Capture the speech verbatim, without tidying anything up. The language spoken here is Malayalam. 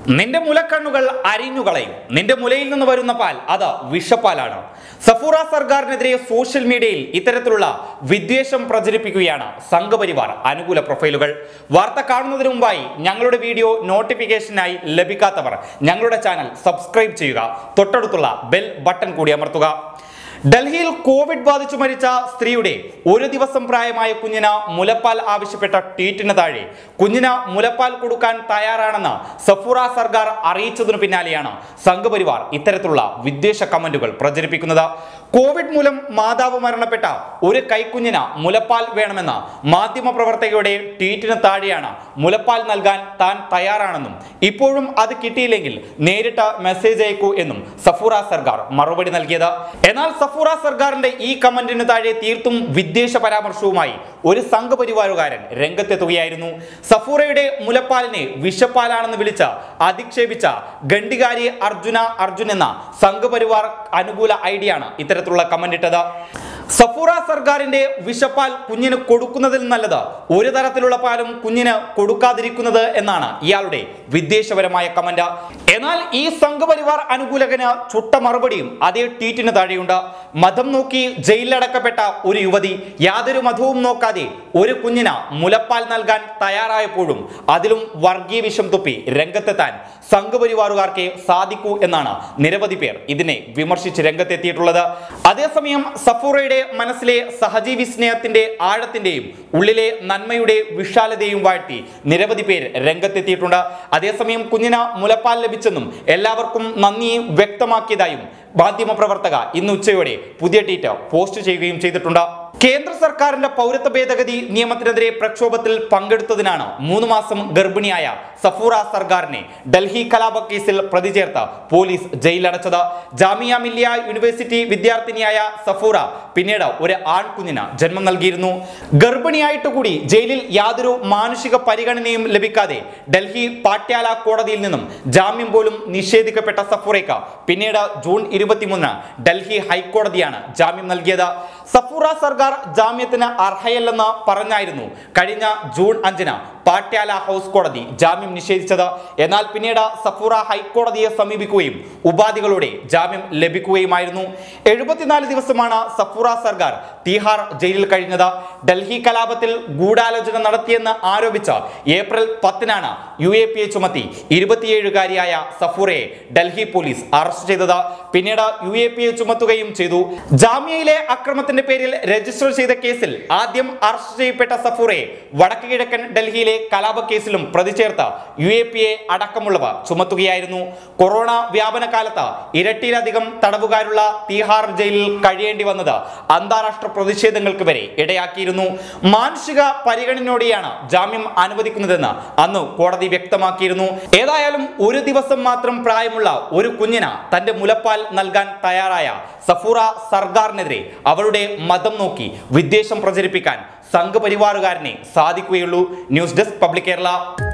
നിന്റെ മുലക്കണ്ണുകൾ അരിഞ്ഞുകളയും. നിന്റെ മുലയിൽ നിന്ന് വരുന്ന പാൽ അത് വിഷപ്പാലാണ്. സഫൂറ സർക്കാരിനെതിരെ സോഷ്യൽ മീഡിയയിൽ ഇത്തരത്തിലുള്ള വിദ്വേഷം പ്രചരിപ്പിക്കുകയാണ് സംഘപരിവാർ അനുകൂല പ്രൊഫൈലുകൾ. വാർത്ത കാണുന്നതിന് മുമ്പായി ഞങ്ങളുടെ വീഡിയോ നോട്ടിഫിക്കേഷനായി ലഭിക്കാത്തവർ ഞങ്ങളുടെ ചാനൽ സബ്സ്ക്രൈബ് ചെയ്യുക. തൊട്ടടുത്തുള്ള ബെൽ ബട്ടൺ കൂടി അമർത്തുക. ഡൽഹിയിൽ കോവിഡ് ബാധിച്ചു മരിച്ച സ്ത്രീയുടെ ഒരു ദിവസം പ്രായമായ കുഞ്ഞിന് മുലപ്പാൽ ആവശ്യപ്പെട്ട ട്വീറ്റിന് താഴെ കുഞ്ഞിന് മുലപ്പാൽ കൊടുക്കാൻ തയ്യാറാണെന്ന് സഫൂറ സർക്കാർ അറിയിച്ചതിനു പിന്നാലെയാണ് സംഘപരിവാർ ഇത്തരത്തിലുള്ള വിദ്വേഷ കമന്റുകൾ പ്രചരിപ്പിക്കുന്നത്. കോവിഡ് മൂലം മാതാവ് മരണപ്പെട്ട ഒരു കൈക്കുഞ്ഞിന് മുലപ്പാൽ വേണമെന്ന മാധ്യമപ്രവർത്തകയുടെ ട്വീറ്റിന് താഴെയാണ് മുലപ്പാൽ നൽകാൻ താൻ തയ്യാറാണെന്നും ഇപ്പോഴും അത് കിട്ടിയില്ലെങ്കിൽ നേരിട്ട് മെസ്സേജ് അയക്കൂ എന്നും സഫൂറ സർക്കാർ മറുപടി നൽകിയത്. എന്നാൽ സഫൂറ സർക്കാരിന്റെ ഈ കമന്റിന് താഴെ തീർത്തും വിദ്വേഷ പരാമർശവുമായി ഒരു സംഘപരിവാറുകാരൻ രംഗത്തെത്തുകയായിരുന്നു. സഫൂറയുടെ മുലപ്പാലിനെ വിഷപ്പാലാണെന്ന് വിളിച്ച് അധിക്ഷേപിച്ച ഗണ്ഡികാരി അർജുന അർജുൻ എന്ന സംഘപരിവാർ അനുകൂല ഐഡിയാണ് ഇത്തരത്തിലുള്ള കമന്റ് ഇട്ടത്. സഫൂറ സർക്കാരിന്റെ വിഷപ്പാൽ കുഞ്ഞിന് കൊടുക്കുന്നതിൽ നല്ലത് ഒരു തരത്തിലുള്ള പാലും കുഞ്ഞിന് കൊടുക്കാതിരിക്കുന്നത് എന്നാണ് ഇയാളുടെ വിദ്വേഷപരമായ കമന്റ്. എന്നാൽ ഈ സംഘപരിവാർ അനുകൂലകന് ചുട്ട മറുപടിയും അതേ ട്വീറ്റിന് താഴെയുണ്ട്. മതം നോക്കി ജയിലിലടക്കപ്പെട്ട ഒരു യുവതി യാതൊരു മതവും നോക്കാതെ ഒരു കുഞ്ഞിന് മുലപ്പാൽ നൽകാൻ തയ്യാറായപ്പോഴും അതിലും വർഗീയ വിഷം തുപ്പി രംഗത്തെത്താൻ സംഘപരിവാറുകാർക്ക് സാധിക്കൂ എന്നാണ് നിരവധി പേർ ഇതിനെ വിമർശിച്ച് രംഗത്തെത്തിയിട്ടുള്ളത്. അതേസമയം സഫൂറയുടെ മനസ്സിലെ സഹജീവി സ്നേഹത്തിന്റെ ആഴത്തിന്റെയും ഉള്ളിലെ നന്മയുടെ വിശാലതയും വാഴ്ത്തി നിരവധി പേർ രംഗത്തെത്തിയിട്ടുണ്ട്. അതേസമയം കുഞ്ഞിന് മുലപ്പാൽ ലഭിച്ചെന്നും എല്ലാവർക്കും നന്ദി വ്യക്തമാക്കിയതായും മാധ്യമപ്രവർത്തക ഇന്ന് ഉച്ചയോടെ പുതിയ ട്വീറ്റ് പോസ്റ്റ് ചെയ്യുകയും ചെയ്തിട്ടുണ്ട്. കേന്ദ്ര സർക്കാരിന്റെ പൗരത്വ ഭേദഗതി നിയമത്തിനെതിരെ പ്രക്ഷോഭത്തിൽ പങ്കെടുത്തതിനാണ് മൂന്ന് മാസം ഗർഭിണിയായ സഫൂറ സർക്കാരിനെ ഡൽഹി കലാപ കേസിൽ പ്രതി ചേർത്ത് പോലീസ് ജയിലടച്ചത്. ജാമിയ മില്ലിയ യൂണിവേഴ്സിറ്റി വിദ്യാർത്ഥിനിയായ സഫൂറ പിന്നീട് ഒരു ആൺകുഞ്ഞിന് ജന്മം നൽകിയിരുന്നു. ഗർഭിണിയായിട്ട് കൂടി ജയിലിൽ യാതൊരു മാനുഷിക പരിഗണനയും ലഭിക്കാതെ ഡൽഹി പാട്യാല കോടതിയിൽ നിന്നും ജാമ്യം പോലും നിഷേധിക്കപ്പെട്ട സഫൂറയ്ക്ക് പിന്നീട് ജൂൺ ഇരുപത്തിമൂന്ന് ഡൽഹി ഹൈക്കോടതിയാണ് ജാമ്യം നൽകിയത്. സഫൂറ സർക്കാർ ജാമ്യത്തിന് അർഹയല്ലെന്ന് പറഞ്ഞായിരുന്നു കഴിഞ്ഞ ജൂൺ അഞ്ചിന് പാട്യാല ഹൗസ് കോടതി ജാമ്യം നിഷേധിച്ചത്. എന്നാൽ പിന്നീട് സഫൂറ ഹൈക്കോടതിയെ സമീപിക്കുകയും ഉപാധികളോടെ ജാമ്യം ലഭിക്കുകയുമായിരുന്നു. എഴുപത്തിനാല് ദിവസമാണ് സഫൂറ സർക്കാർ തീഹാർ ജയിലിൽ കഴിഞ്ഞത്. ഡൽഹി കലാപത്തിൽ ഗൂഢാലോചന നടത്തിയെന്ന് ആരോപിച്ച് ഏപ്രിൽ പത്തിനാണ് യു എ പി എ ചുമത്തി ഇരുപത്തിയേഴുകാരിയായ സഫൂറയെ ഡൽഹി പോലീസ് അറസ്റ്റ് ചെയ്തത്. പിന്നീട് യു എ പി എ ചുമത്തുകയും ചെയ്തു. ജാമ്യയിലെ അക്രമത്തിന്റെ പേരിൽ രജിസ്റ്റർ ചെയ്ത കേസിൽ ആദ്യം അറസ്റ്റ് ചെയ്യപ്പെട്ട സഫൂറയെ വടക്ക് കിഴക്കൻ ഡൽഹിയിലെ കലാപ കേസിലും പ്രതി ചേർത്ത് യു എ പി എ അടക്കമുള്ളവ ചുമത്തുകയായിരുന്നു. കൊറോണ വ്യാപന കാലത്ത് ഇരട്ടിയിലധികം തടവുകാരുള്ള തീഹാർ ജയിലിൽ കഴിയേണ്ടി വന്നത് അന്താരാഷ്ട്ര പ്രതിഷേധങ്ങൾക്ക് വരെ ഇടയാക്കിയിരുന്നു. മാനുഷിക പരിഗണനയോടെയാണ് ജാമ്യം അനുവദിക്കുന്നതെന്ന് അന്ന് കോടതി വ്യക്തമാക്കിയിരുന്നു. ഏതായാലും ഒരു ദിവസം മാത്രം പ്രായമുള്ള ഒരു കുഞ്ഞിന് തന്റെ മുലപ്പാൽ നൽകാൻ തയ്യാറായ സഫൂറ സർക്കാരിനെതിരെ അവളുടെ മതം നോക്കി വിദ്വേഷം പ്രചരിപ്പിക്കാൻ സംഘപരിവാറുകാരനെ സാധിക്കുകയുള്ളൂ. News desk public Kerala.